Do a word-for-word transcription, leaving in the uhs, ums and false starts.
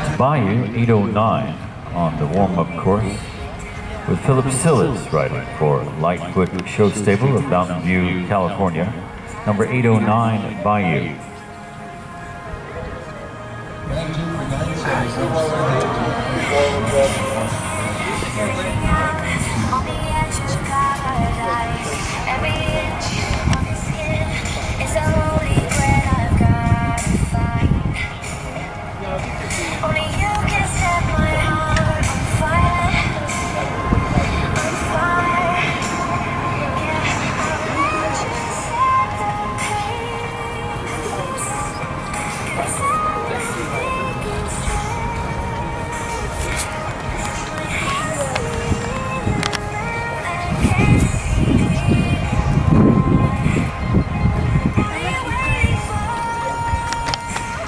That's Bayou eight oh nine on the warm-up course, with Philip Sillis riding for Lightfoot Show Stable of Mountain View, California, number eight oh nine Bayou. Thank you for